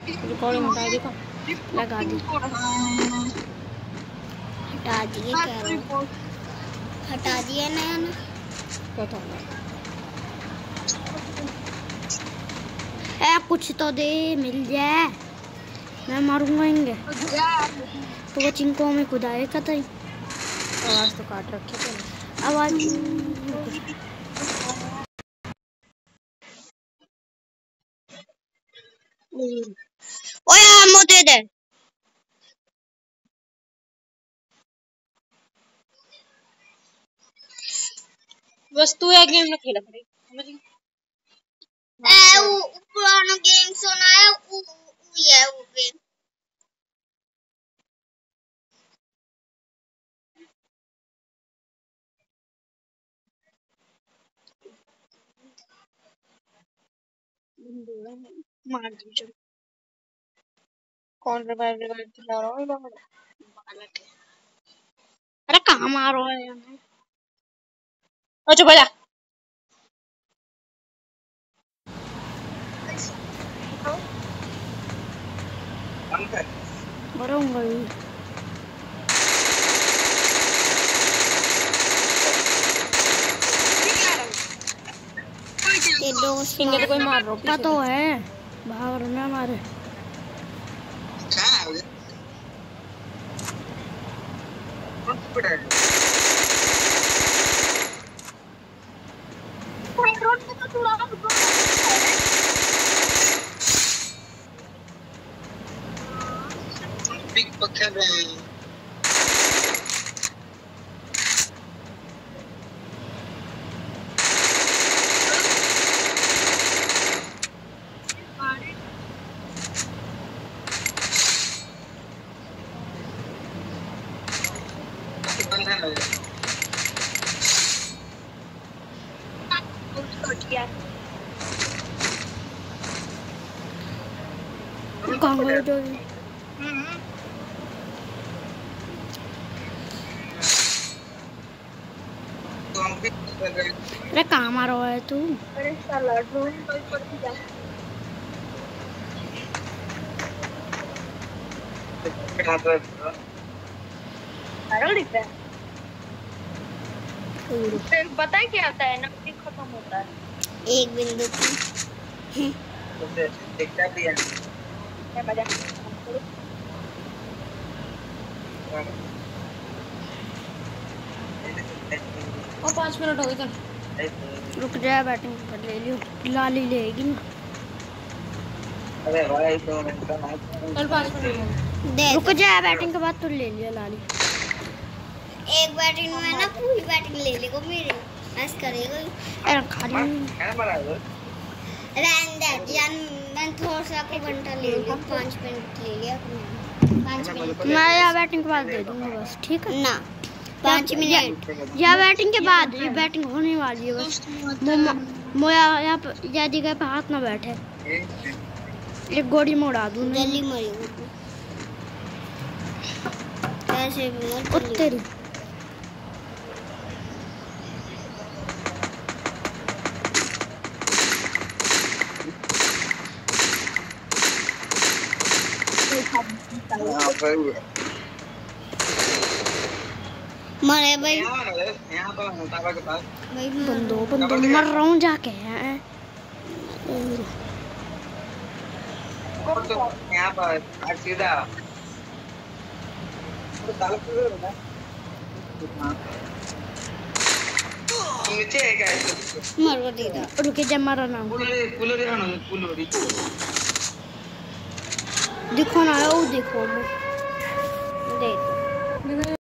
Recording हटा देखो, लगा दी। हटा दिए, कह रहा हूँ हटा दिया नया ना। पता है कुछ तो दे, मिल जाए, मैं मारूंगा इनके। तो वो चिंको में खुदा है कतई। आवाज तो काट रखे थे आवाज ओए मोते दे। बस तू एक गेम ना खेला करे, समझ गई? वो पुराना गेम सुना है, वो ये वो गेम। मार दी चल। कौन रिवाइव दिला रहा है बालक है। अरे कहाँ मारो है यार, अच्छा बजा। मरूंगा ही। ये दोस्त इंगे तो कोई मार रहा पता तो है, भाग रहा है हमारे। बिग पत्थर है। अरे कहाँ मारो है तू? अरे साला ड्रोन कोई पड़ती जा। पता है क्या आता है ना, खत्म होता है एक बिंदु की। देखता भी है मजा। और 5 मिनट हो गए, चल रुक जा, बैटिंग कर ले लियो, लाली लेगी ना। अरे भाई तो चल 5 मिनट रुक जा, बैटिंग के बाद तो ले लिया लाली। एक बैटिंग में ना पूरी बैटिंग ले लेगा मेरे, ऐसा करेगा। अरे खाली रैंडम यार, मैं थोड़ा सा को घंटा ले लिया, 5 मिनट ले लिया 5 मिनट। मैं या बैटिंग के बाद दे दूंगा बस, ठीक है ना? 5 मिनट या बैटिंग के बाद, ये बैटिंग होने वाली है बस। मोया यहाँ पे या जगह पे हाथ ना बैठे, एक गोली में उड़ा दूं। जल्दी मरी ऐसे भी मत तेरी। मरे भाई, यहाँ पर बंदो मर रहा हूँ जाके। यहाँ पर सीधा नीचे है क्या? मरो दीदा, रुके जा, मरो ना। दिखो ना, वो देखो, देखो।